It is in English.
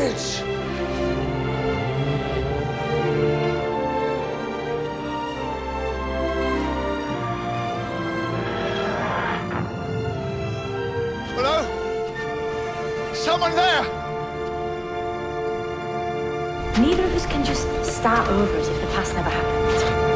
bridge! Hello? Someone there? Neither of us can just start over as if the past never happened.